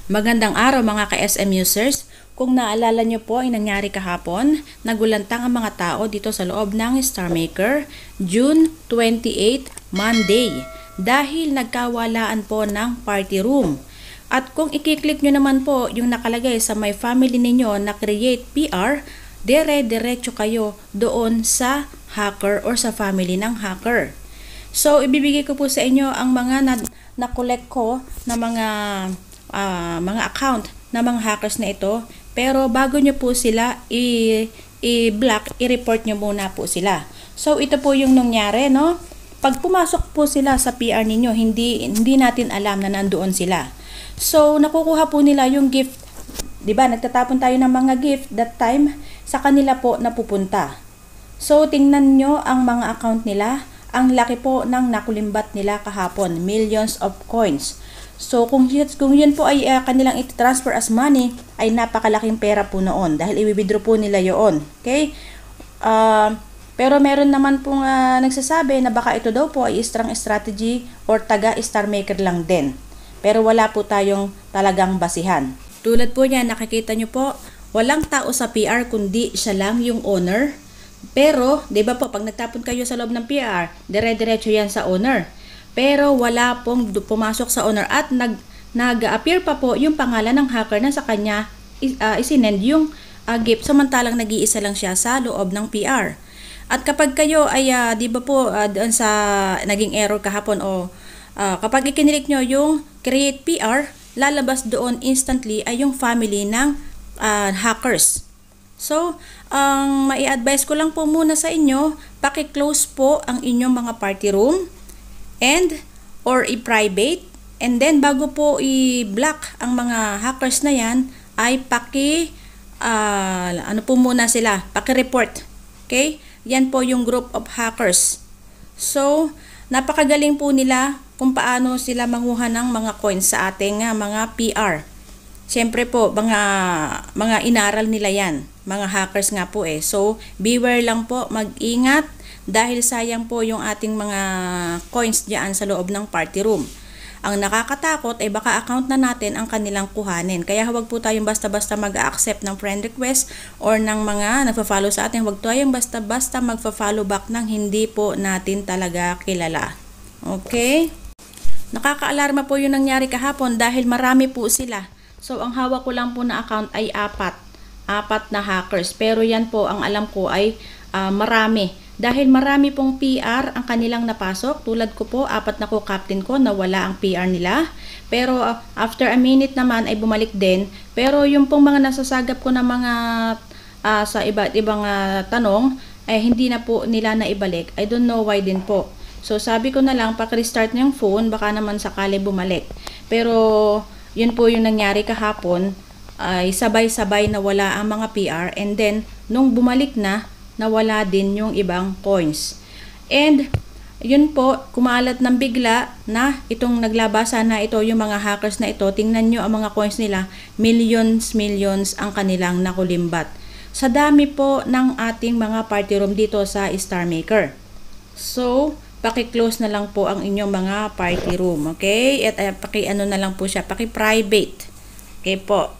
Magandang araw mga ka-SM users. Kung naalala nyo po ay nangyari kahapon, nagulantang ang mga tao dito sa loob ng Star Maker, June 28, Monday, dahil nagkawalaan po ng party room. At kung i-click nyo naman po yung nakalagay sa my family ninyo na create PR, dire-diretso kayo doon sa hacker or sa family ng hacker. So, ibibigay ko po sa inyo ang mga na-collect ko na mga account ng mga hackers na ito. Pero bago nyo po sila i-block, i-report nyo muna po sila. So, ito po yung nangyari, no? Pag pumasok po sila sa PR ninyo, hindi natin alam na nandoon sila. So, nakukuha po nila yung gift. Diba? Nagtatapon tayo ng mga gift that time, sa kanila po napupunta. So, tingnan nyo ang mga account nila. Ang laki po ng nakulimbat nila kahapon, millions of coins. So, kung yun po ay kanilang i-transfer as money, ay napakalaking pera po noon dahil i-withdraw po nila yun. Okay? Pero meron naman pong nagsasabi na baka ito daw po ay strong strategy or taga Star Maker lang din. Pero wala po tayong talagang basihan. Tulad po niya, nakikita nyo po, walang tao sa PR kundi siya lang yung owner. Pero, di ba po, pag nagtapon kayo sa loob ng PR, dire-diretso yan sa owner. Pero wala pong pumasok sa owner at nag-appear pa po yung pangalan ng hacker na sa kanya isinend yung gift samantalang nag-iisa lang siya sa loob ng PR. At kapag kayo ay, di ba po, doon sa naging error kahapon o kapag ikinilik nyo yung create PR, lalabas doon instantly ay yung family ng hackers. So, ang mai-advise ko lang po muna sa inyo, paki-close po ang inyong mga party room or i-private, and then bago po i-block ang mga hackers na yan, ay ano po muna sila, paki-report. Okay? Yan po yung group of hackers. So, napakagaling po nila kung paano sila manguha ng mga coins sa ating mga PR. Siyempre po, mga inaral nila yan. Mga hackers nga po eh. So, beware lang po, mag-ingat dahil sayang po yung ating mga coins diyan sa loob ng party room. Ang nakakatakot ay baka account na natin ang kanilang kuhanin. Kaya huwag po tayong basta-basta mag-accept ng friend request or ng mga nagfa-follow sa atin. Huwag tayong basta-basta magfa-follow back ng hindi po natin talaga kilala. Okay? Nakaka-alarma po yung nangyari kahapon dahil marami po sila. So, ang hawak ko lang po na account ay apat na hackers. Pero yan po, ang alam ko ay marami. Dahil marami pong PR ang kanilang napasok. Tulad ko po, 4 na ko captain ko na wala ang PR nila. Pero after a minute naman ay bumalik din. Pero yung pong mga nasasagap ko na mga sa iba't ibang tanong, ay hindi na po nila naibalik. I don't know why din po. So, sabi ko na lang, paki-restart na yung phone, baka naman sakali bumalik. Pero, yun po yung nangyari kahapon, ay sabay-sabay na wala ang mga PR, and then nung bumalik na, nawala din yung ibang coins. And yun po, kumalat ng bigla na itong naglabasa na ito, yung mga hackers na ito, tingnan nyo ang mga coins nila, millions ang kanilang nakulimbat. Sa dami po ng ating mga party room dito sa Star Maker. So, paki-close na lang po ang inyong mga party room, okay? At paki-ano na lang po siya, paki-private. Okay po.